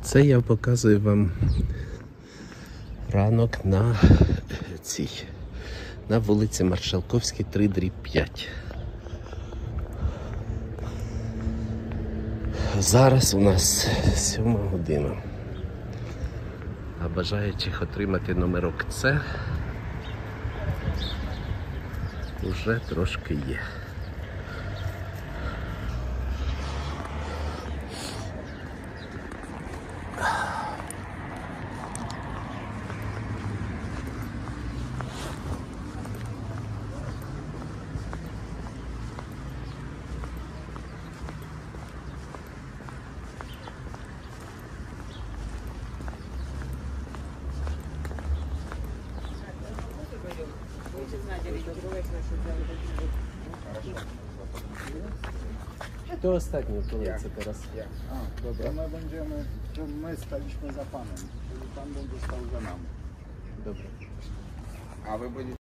Це я показую вам ранок на вулиці Маршалковській, 3/5. Зараз у нас 7 година. А бажаючих отримати номерок С уже трошки є. Kto ostatni w kolejce teraz? Ja. Dobra. My staliśmy za panem, czyli pan będzie stał za nami. Dobra. A wy będziecie